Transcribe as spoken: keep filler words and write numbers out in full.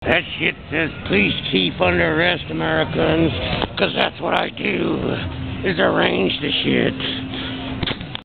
That shit says, please keep under arrest, Americans, because that's what I do, is arrange the shit.